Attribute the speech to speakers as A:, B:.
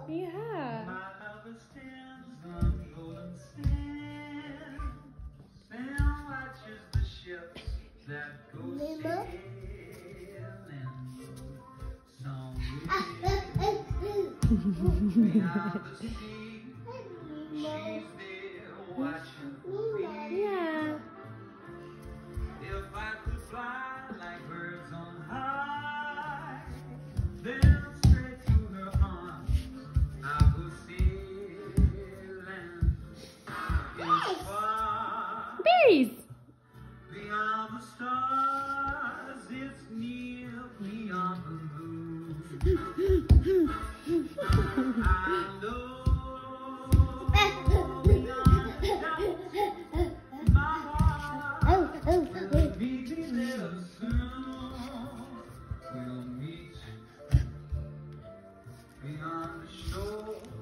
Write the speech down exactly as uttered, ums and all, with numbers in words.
A: Yeah.
B: My lover stands on golden sand, and watches the ships that go
C: Nemo.
B: sailing. Somewhere beyond the sea, she's there watching me.
A: Yeah.
B: If I could fly like birds on high, then straight to her arms I'll go sailing. It's far
A: Berries.
B: beyond the stars, it's near beyond the moon. I know beyond the doubt my heart will meet me there soon. We'll meet beyond the shore.